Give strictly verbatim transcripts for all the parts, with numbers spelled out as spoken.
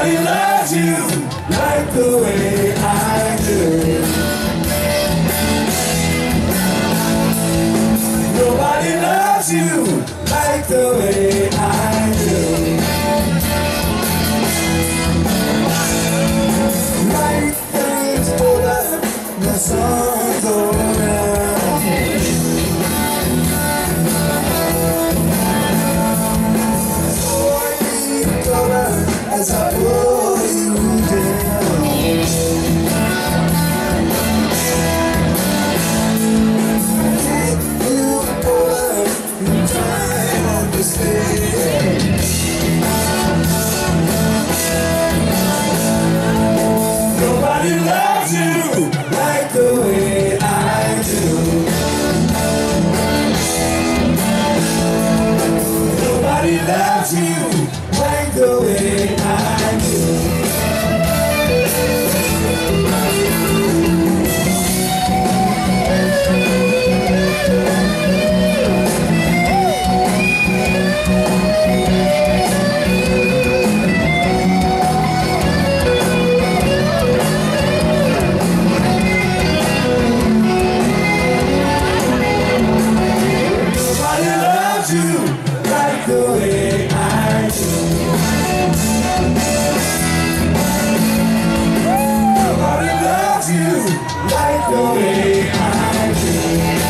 Nobody loves you like the way I do. Nobody loves you like the way I do. Light things over, the sun's around. Boy, keep going as I pull you down. Keep you over, you try to stay. Nobody loves you like the way I do. Nobody loves you like the way I do. The way I do. Nobody loves you like the way I do.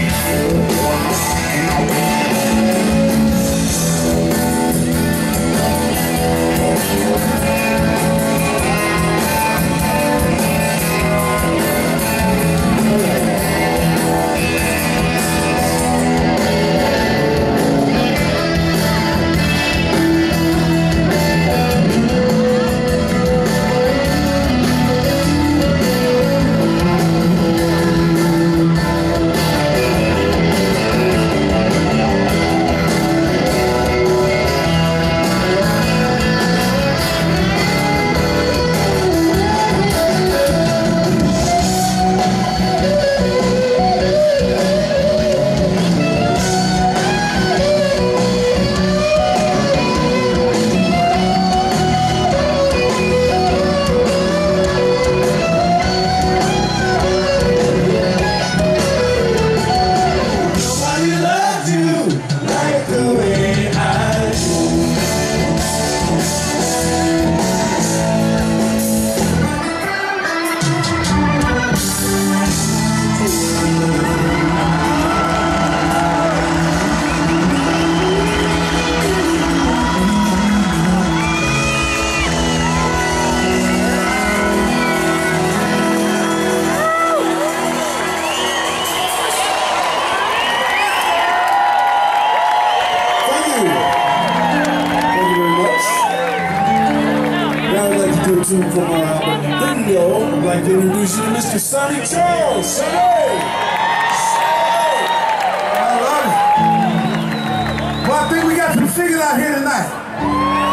From our album Bingo, I'd like to introduce you to Mister Sonny Charles. Sonny! I love it. Well, I think we got some singing out here tonight.